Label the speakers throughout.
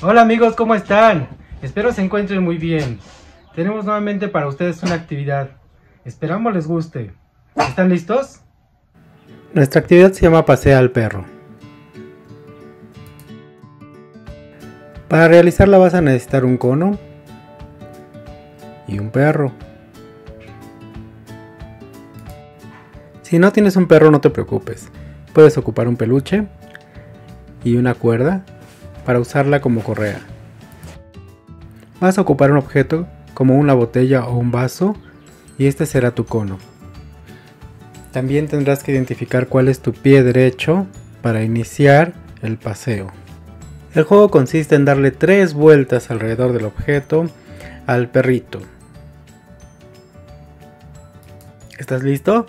Speaker 1: Hola amigos, ¿cómo están? Espero se encuentren muy bien. Tenemos nuevamente para ustedes una actividad. Esperamos les guste. ¿Están listos? Nuestra actividad se llama Pasea al perro. Para realizarla vas a necesitar un cono y un perro. Si no tienes un perro, no te preocupes. Puedes ocupar un peluche y una cuerda para usarla como correa. Vas a ocupar un objeto como una botella o un vaso y este será tu cono. También tendrás que identificar cuál es tu pie derecho para iniciar el paseo. El juego consiste en darle 3 vueltas alrededor del objeto al perrito. ¿Estás listo?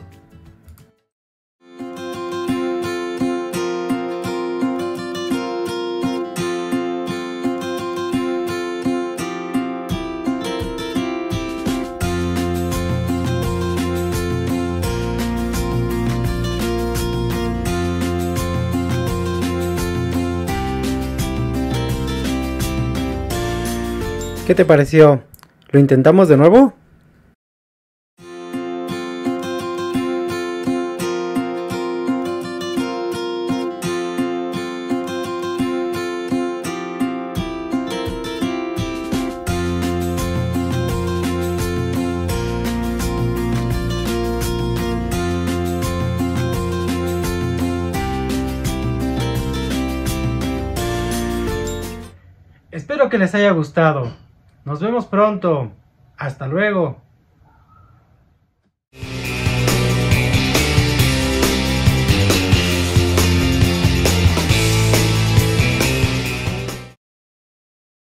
Speaker 1: ¿Qué te pareció? ¿Lo intentamos de nuevo? Espero que les haya gustado. Nos vemos pronto. Hasta luego.